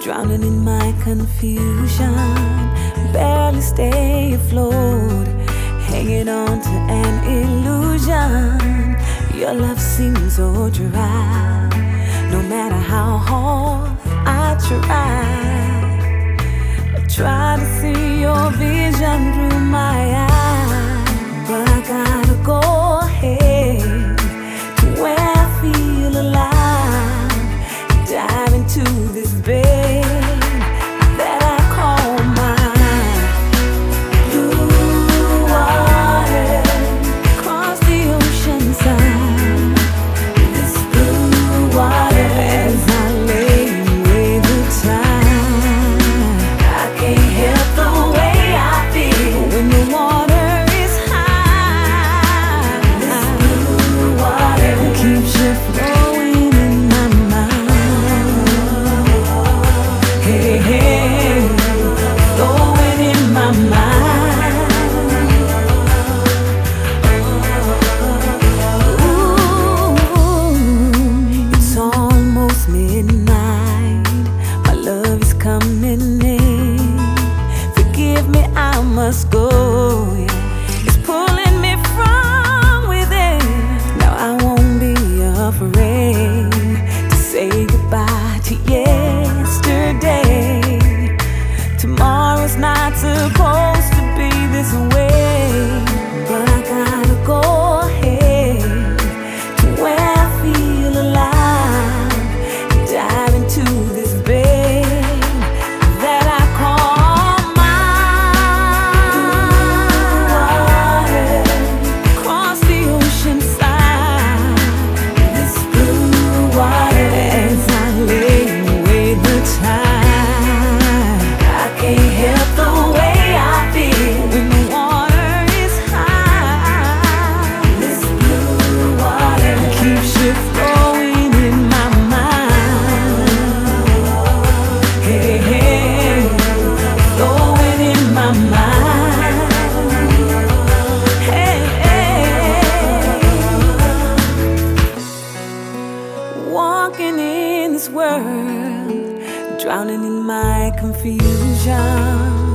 drowning in my confusion, barely stay afloat, hanging on to an illusion. Your love seems so dry, no matter how hard I try to see your vision through my eyes, but I gotta go ahead to where I feel alive, dive into this bed that I call mine. Blue water across the ocean side, this blue water as I lay with the tide. I can't help the way I feel when the water is high. This blue water keeps you flowing in my mind. Hey, hey, flowing in my mind. Ooh, it's almost midnight. My love is coming in. Forgive me, I must go. Yeah. It's pulling me from within. Now I won't be afraid to say goodbye to yesterday. Tomorrow's not supposed to be this way, but I gotta go ahead to where I feel alive, dive into this bed that I call mine. Across the ocean side, this blue water as I lay with the tide. I can't help the way I feel when the water is high. This blue water keeps you flowing in my mind. Hey, hey, flowing in my mind. Hey, hey, walking in this world, drowning in my confusion.